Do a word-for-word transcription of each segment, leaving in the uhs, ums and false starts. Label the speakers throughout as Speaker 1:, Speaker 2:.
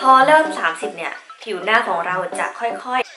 Speaker 1: พอเริ่มสามสิบเนี่ยผิวหน้าของเราจะค่อยๆ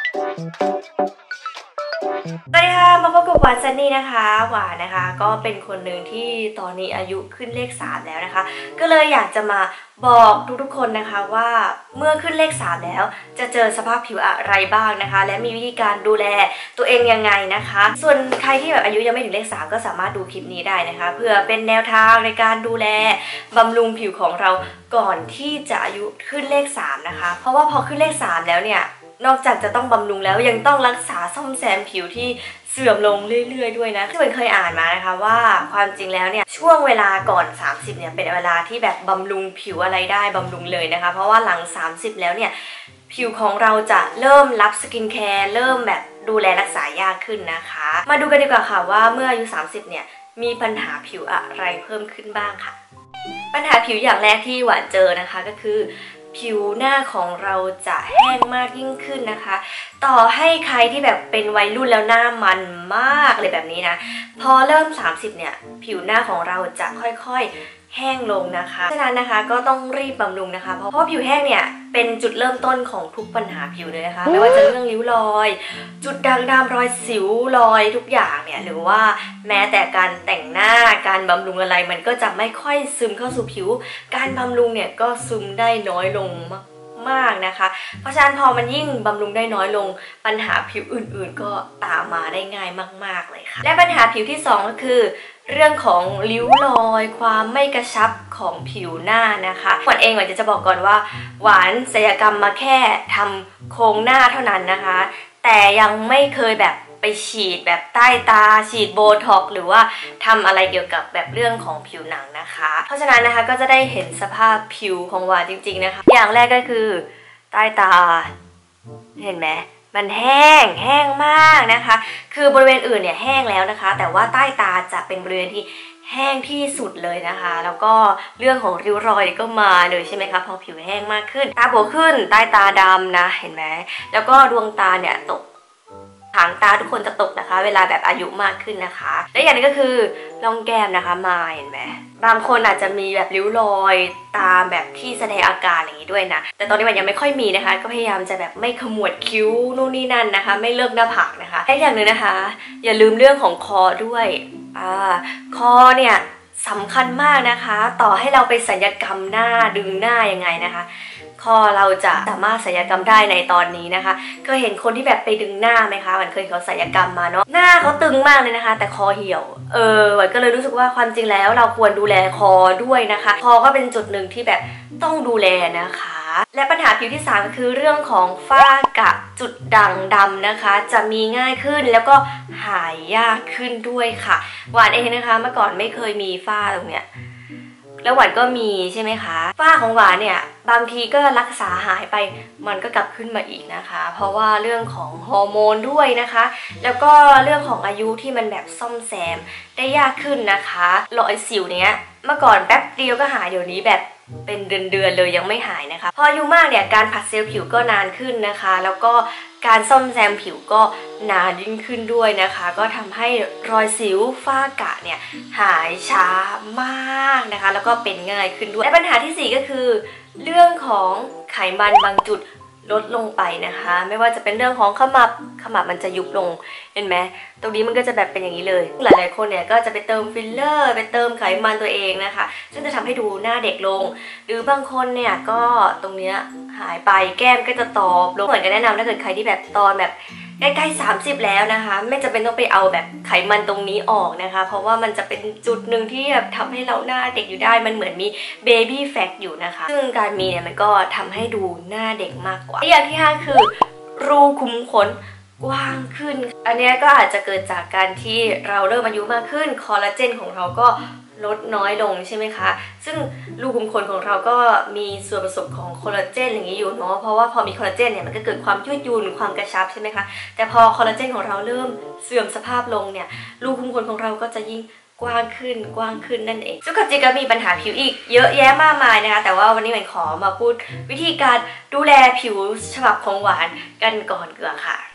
Speaker 1: สวัสดีค่ะมาพบกับหวานซันนี่นะคะหวานนะคะก็เป็นคนหนึ่งที่ตอนนี้อายุขึ้นเลขสามแล้วนะคะก็เลยอยากจะมาบอกทุกๆคนนะคะว่าเมื่อขึ้นเลขสามแล้วจะเจอสภาพผิวอะไรบ้างนะคะและมีวิธีการดูแลตัวเองยังไงนะคะส่วนใครที่แบบอายุยังไม่ถึงเลขสามก็สามารถดูคลิปนี้ได้นะคะเพื่อเป็นแนวทางในการดูแลบำรุงผิวของเราก่อนที่จะอายุขึ้นเลขสามนะคะเพราะว่าพอขึ้นเลขสามแล้วเนี่ยนอกจากจะต้องบำรุงแล้วยังต้องรักษาซ่อมแซมผิวที่เสื่อมลงเรื่อยๆด้วยนะที่เป็นเคยอ่านมานะคะว่าความจริงแล้วเนี่ยช่วงเวลาก่อนสามสิบเนี่ยเป็นเวลาที่แบบบำรุงผิวอะไรได้บำรุงเลยนะคะเพราะว่าหลังสามสิบแล้วเนี่ยผิวของเราจะเริ่มรับสกินแคร์เริ่มแบบดูแลรักษายากขึ้นนะคะมาดูกันดีกว่าค่ะว่าเมื่ออายุสามสิบเนี่ยมีปัญหาผิวอะไรเพิ่มขึ้นบ้างค่ะปัญหาผิวอย่างแรกที่หวานเจอนะคะก็คือผิวหน้าของเราจะแห้งมากยิ่งขึ้นนะคะต่อให้ใครที่แบบเป็นวัยรุ่นแล้วหน้ามันมากเลยแบบนี้นะพอเริ่มสามสิบเนี่ยผิวหน้าของเราจะค่อยๆแห้งลงนะคะฉะนั้นนะคะก็ต้องรีบบำรุงนะคะเพราะว่าผิวแห้งเนี่ยเป็นจุดเริ่มต้นของทุกปัญหาผิวเลยนะคะไม่ว่าจะเรื่องริ้วรอยจุดด่างดำรอยสิวรอยทุกอย่างเนี่ยหรือว่าแม้แต่การแต่งหน้าการบำรุงอะไรมันก็จะไม่ค่อยซึมเข้าสู่ผิวการบำรุงเนี่ยก็ซึมได้น้อยลงมากมากนะคะเพราะฉะนั้นพอมันยิ่งบำรุงได้น้อยลงปัญหาผิวอื่นๆก็ตามมาได้ง่ายมากๆเลยค่ะและปัญหาผิวที่สองก็คือเรื่องของริ้วรอยความไม่กระชับของผิวหน้านะคะหวานเองหวานจะบอกก่อนว่าหวานศัลยกรรมมาแค่ทำโครงหน้าเท่านั้นนะคะแต่ยังไม่เคยแบบไปฉีดแบบใต้ตาฉีดโบท็อกซ์หรือว่าทำอะไรเกี่ยวกับแบบเรื่องของผิวหนังนะคะเพราะฉะนั้นนะคะก็จะได้เห็นสภาพผิวของหวานจริงๆนะคะอย่างแรกก็คือใต้ตาเห็นไหมมันแห้งแห้งมากนะคะคือบริเวณอื่นเนี่ยแห้งแล้วนะคะแต่ว่าใต้ตาจะเป็นบริเวณที่แห้งที่สุดเลยนะคะแล้วก็เรื่องของริ้วรอยก็มาเลยใช่ไหมคะพอผิวแห้งมากขึ้นตาโบขึ้นใต้ตาดำนะเห็นไหมแล้วก็ดวงตาเนี่ยตกหางตาทุกคนจะตกนะคะเวลาแบบอายุมากขึ้นนะคะและอย่างนึงก็คือร่องแก้มนะคะมาเห็นไหมบางคนอาจจะมีแบบริ้วรอยตามแบบที่แสดงอาการอย่างนี้ด้วยนะแต่ตอนนี้มันยังไม่ค่อยมีนะคะก็พยายามจะแบบไม่ขมวดคิ้วนู่นนี่นั่นนะคะไม่เลิกหน้าผากนะคะและอย่างหนึ่งนะคะอย่าลืมเรื่องของคอด้วยอ่าคอเนี่ยสำคัญมากนะคะต่อให้เราไปศัลยกรรมหน้าดึงหน้ายังไงนะคะคอเราจะสามารถศัลยกรรมได้ในตอนนี้นะคะเคยเห็นคนที่แบบไปดึงหน้าไหมคะมันเคยเขาศัลยกรรมมาเนาะหน้าเขาตึงมากเลยนะคะแต่คอเหี่ยวเออวันก็เลยรู้สึกว่าความจริงแล้วเราควรดูแลคอด้วยนะคะคอก็เป็นจุดหนึ่งที่แบบต้องดูแลนะคะและปัญหาผิวที่สามก็คือเรื่องของฝ้ากระจุดด่างดำนะคะจะมีง่ายขึ้นแล้วก็หายยากขึ้นด้วยค่ะหวานเองนะคะเมื่อก่อนไม่เคยมีฝ้าตรงเนี้ยแล้วหวานก็มีใช่ไหมคะฝ้าของหวานเนี่ยบางทีก็รักษาหายไปมันก็กลับขึ้นมาอีกนะคะเพราะว่าเรื่องของฮอร์โมนด้วยนะคะแล้วก็เรื่องของอายุที่มันแบบซ่อมแซมได้ยากขึ้นนะคะรอยสิวเนี้ยเมื่อก่อนแป๊บเดียวก็หายเดี๋ยวนี้แบบเป็นเดือนๆเลยยังไม่หายนะคะพออายุมากเนี่ยการผัดเซลล์ผิวก็นานขึ้นนะคะแล้วก็การซ่อมแซมผิวก็นานยิ่งขึ้นด้วยนะคะก็ทำให้รอยสิวฝ้ากระเนี่ยหายช้ามากนะคะแล้วก็เป็นง่ายขึ้นด้วยและปัญหาที่สี่ก็คือเรื่องของไขมันบางจุดลดลงไปนะคะไม่ว่าจะเป็นเรื่องของขมับขมับมันจะยุบลงเห็นไหมตรงนี้มันก็จะแบบเป็นอย่างนี้เลยหลายๆคนเนี่ยก็จะไปเติมฟิลเลอร์ไปเติมไขมันตัวเองนะคะซึ่งจะทำให้ดูหน้าเด็กลงหรือบางคนเนี่ยก็ตรงเนี้ยหายไปแก้มก็จะตอบลงเหมือนกันแนะนำถ้าเกิดใครที่แบบตอนแบบใกล้ๆสามสิบแล้วนะคะไม่จำเป็นต้องไปเอาแบบไขมันตรงนี้ออกนะคะเพราะว่ามันจะเป็นจุดหนึ่งที่แบบทำให้เราหน้าเด็กอยู่ได้มันเหมือนมีเบบี้แฟตอยู่นะคะซึ่งการมีเนี่ยมันก็ทำให้ดูหน้าเด็กมากกว่าอย่างที่ห้าคือรูขุมขนกว้างขึ้นอันนี้ก็อาจจะเกิดจากการที่เราเริ่มอายุมากขึ้นคอลลาเจนของเราก็ลดน้อยลงใช่ไหมคะซึ่งรูขุมขนของเราก็มีส่วนผสมของคอลลาเจนอย่างนี้อยู่เนาะเพราะว่าพอมีคอลลาเจนเนี่ยมันก็เกิดความยืดหยุ่นความกระชับใช่ไหมคะแต่พอคอลลาเจนของเราเริ่มเสื่อมสภาพลงเนี่ยรูขุมขนของเราก็จะยิ่งกว้างขึ้นกว้างขึ้นนั่นเองซึ่งจริงๆก็มีปัญหาผิวอีกเยอะแยะมากมายนะคะแต่ว่าวันนี้หวานขอมาพูดวิธีการดูแลผิวฉบับของหวานกันก่อนเกลือค่ะ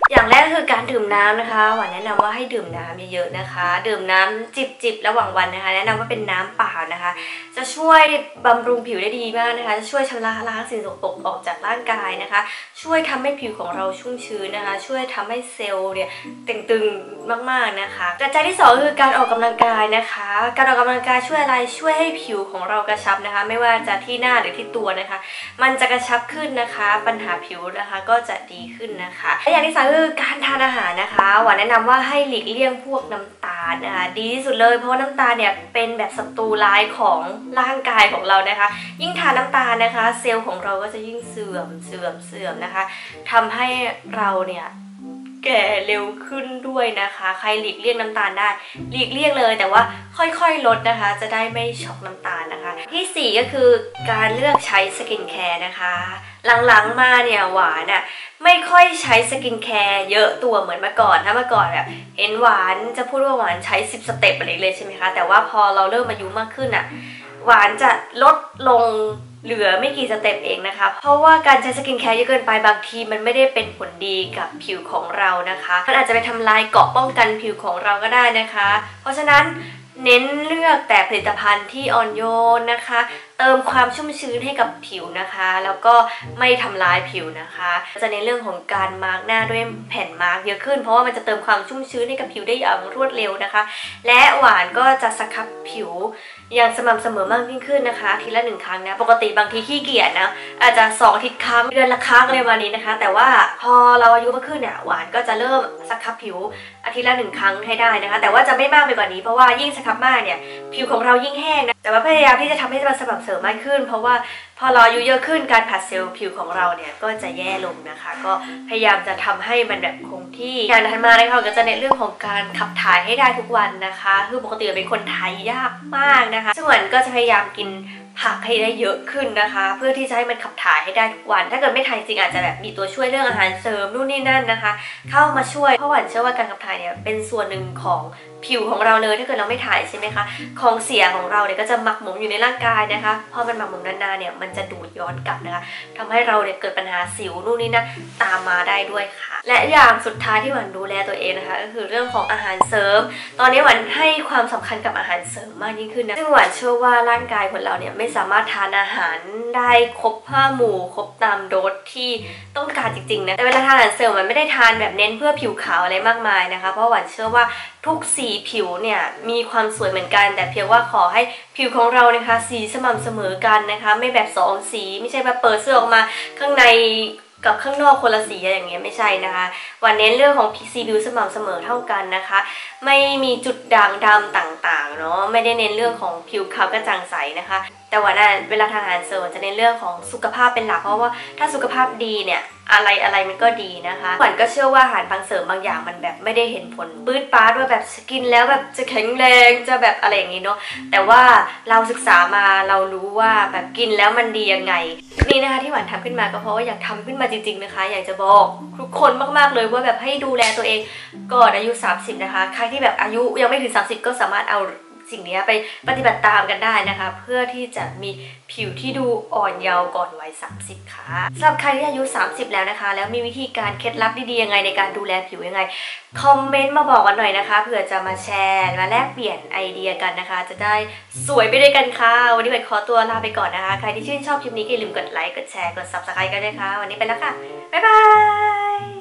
Speaker 1: อย่างแรกคือการดื่มน้ำนะคะหวานแนะนำว่าให้ดื่มน้ำเยอะๆนะคะดื่มน้ำจิบๆระหว่างวันนะคะแนะนำว่าเป็นน้ำเปล่านะคะจะช่วยบำรุงผิวได้ดีมากนะคะจะช่วยชำระล้างสิ่งสกปรกออกจากร่างกายนะคะช่วยทำให้ผิวของเราชุ่มชื้นนะคะช่วยทำให้เซลล์เนี่ยตึงๆมากๆนะคะปัจจัยที่สองคือการออกกำลังกายนะคะการออกกำลังกายช่วยอะไรช่วยให้ผิวของเรากระชับนะคะไม่ว่าจะที่หน้าหรือที่ตัวนะคะมันจะกระชับขึ้นนะคะปัญหาผิวนะคะก็จะดีขึ้นนะคะและอย่างที่สามคือการทานอาหารนะคะหวานแนะนำว่าให้หลีกเลี่ยงพวกน้ำตาลนะคะดีที่สุดเลยเพราะว่าน้ำตาลเนี่ยเป็นแบบศัตรูร้ายของร่างกายของเรานะคะยิ่งทานน้ำตาลนะคะเซลล์ของเราก็จะยิ่งเสื่อมเสื่อมเสื่อมนะคะทำให้เราเนี่ยแก่เร็วขึ้นด้วยนะคะใครหลีกเลี่ยงน้ำตาลได้หลีกเลี่ยงเลยแต่ว่าค่อยๆลดนะคะจะได้ไม่ช็อกน้ำตาลนะคะที่สี่ก็คือการเลือกใช้สกินแคร์นะคะหลังๆมาเนี่ยหวานอ่ะไม่ค่อยใช้สกินแคร์เยอะตัวเหมือนเมื่อก่อนถ้าเมื่อก่อนแบบเห็นหวานจะพูดว่าหวานใช้สิบสเต็ปอะไรเลยใช่ไหมคะแต่ว่าพอเราเริ่มอายุมากขึ้นอ่ะหวานจะลดลงเหลือไม่กี่สเต็ปเองนะคะเพราะว่าการใช้สกินแคร์เยอะเกินไปบางทีมันไม่ได้เป็นผลดีกับผิวของเรานะคะมันอาจจะไปทำลายเกราะป้องกันผิวของเราก็ได้นะคะเพราะฉะนั้นเน้นเลือกแต่ผลิตภัณฑ์ที่อ่อนโยนนะคะเติมความชุ่มชื้นให้กับผิวนะคะแล้วก็ไม่ทำลายผิวนะคะจะในเรื่องของการมาร์กหน้าด้วยแผ่นมาร์กเยอะขึ้นเพราะว่ามันจะเติมความชุ่มชื้นให้กับผิวได้อย่างรวดเร็วนะคะและหวานก็จะสครับผิวอย่างสม่ำเสมอมากยิ่งขึ้นนะคะทีละหนึ่งครั้งนะปกติบางทีขี้เกียจนะอาจจะสองอาทิตย์ครั้งเดือนละครั้งอะไรประมาณนี้นะคะแต่ว่าพอเราอายุมากขึ้นเนี่ยหวานก็จะเริ่มสครับผิวอาทิตย์ละหนึ่งครั้งให้ได้นะคะแต่ว่าจะไม่มากไปกว่านี้เพราะว่ายิ่งสครับมากเนี่ยผิวของเรายิ่งแห้งนะแต่ว่าพยายามที่จะทำให้มันสม่ำเสมอมากขึ้นเพราะว่าพอเราอายุเยอะขึ้นการผัดเซลล์ผิวของเราเนี่ยก็จะแย่ลงนะคะก็พยายามจะทำให้มันแบบคงที่อย่างถัดมานะคะก็จะในเรื่องของการขับถ่ายให้ได้ทุกวันนะคะคือปกติเป็นคนถ่ายยากมากนะคะซึ่งหวานก็จะพยายามกินผักให้ได้เยอะขึ้นนะคะเพื่อที่จะให้มันขับถ่ายให้ได้ทุกวันถ้าเกิดไม่ถ่ายจริงอาจจะแบบมีตัวช่วยเรื่องอาหารเสริมนู่นนี่นั่นนะคะเข้ามาช่วยเพราะหวานเชื่อว่าการขับถ่ายเนี่ยเป็นส่วนหนึ่งของผิวของเราเลยถ้าเกิดเราไม่ถ่ายใช่ไหมคะของเสียของเราเนี่ยก็จะหมักหมมอยู่ในร่างกายนะคะพอมันหมักหมมนานๆเนี่ยมันจะดูดย้อนกลับนะคะทำให้เราเนี่ยเกิดปัญหาสิวนู่นนี่นั่นตามมาได้ด้วยค่ะและอย่างสุดท้ายที่หวานดูแลตัวเองนะคะก็คือเรื่องของอาหารเสริมตอนนี้หวานให้ความสำคัญกับอาหารเสริมมากยิ่งขึ้นนะซึ่งหวานเชื่อว่าร่างกายของเราเนี่ยไม่สามารถทานอาหารได้ครบห้าหมู่ครบตามโดสที่ต้องการจริงๆนะแต่เวลาทานอาหารเสริมมันไม่ได้ทานแบบเน้นเพื่อผิวขาวอะไรมากมายนะคะเพราะหวานเชื่อว่าทุกสีผิวเนี่ยมีความสวยเหมือนกันแต่เพียงว่าขอให้ผิวของเรานะคะสีสม่ำเสมอกันนะคะไม่แบบสองสีไม่ใช่แบบเปิดเสื้อออกมาข้างในกับข้างนอกคนละสีอย่างเงี้ยไม่ใช่นะคะวันเน้นเรื่องของสีผิวสม่ำเสมอเท่ากันนะคะไม่มีจุดด่างดำต่างๆเนาะไม่ได้เน้นเรื่องของผิวขาวกระจ่างใสนะคะแต่ว่าน่ะเวลาทานอาหารเสริมจะเน้นเรื่องของสุขภาพเป็นหลักเพราะว่าถ้าสุขภาพดีเนี่ยอะไรอะไรมันก็ดีนะคะหวานก็เชื่อว่าอาหารบางเสริมบางอย่างมันแบบไม่ได้เห็นผลปื๊ดป๊าดว่าแบบกินแล้วแบบจะแข็งแรงจะแบบอะไรอย่างงี้เนาะแต่ว่าเราศึกษามาเรารู้ว่าแบบกินแล้วมันดียังไงนี่นะคะที่หวานทำขึ้นมาก็เพราะว่าอยากทำขึ้นมาจริงๆนะคะอยากจะบอกทุกคนมากๆเลยว่าแบบให้ดูแลตัวเองก่อนอายุสามสิบนะคะใครที่แบบอายุยังไม่ถึงสามสิบก็สามารถเอาสิ่งนี้ไปปฏิบัติตามกันได้นะคะเพื่อที่จะมีผิวที่ดูอ่อนเยาว์ก่อนวัยสามสิบค่ะสำหรับใครที่อายุสามสิบแล้วนะคะแล้วมีวิธีการเคล็ดลับดีๆยังไงในการดูแลผิวยังไงคอมเมนต์มาบอกกันหน่อยนะคะเผื่อจะมาแชร์มาแลกเปลี่ยนไอเดียกันนะคะจะได้สวยไปด้วยกันค่ะวันนี้เป็นขอตัวลาไปก่อนนะคะใครที่ชื่นชอบคลิปนี้ก็อย่าลืมกดไลค์กดแชร์กด ซับสไครบ์ กันด้วยค่ะวันนี้ไปแล้วค่ะบ๊ายบาย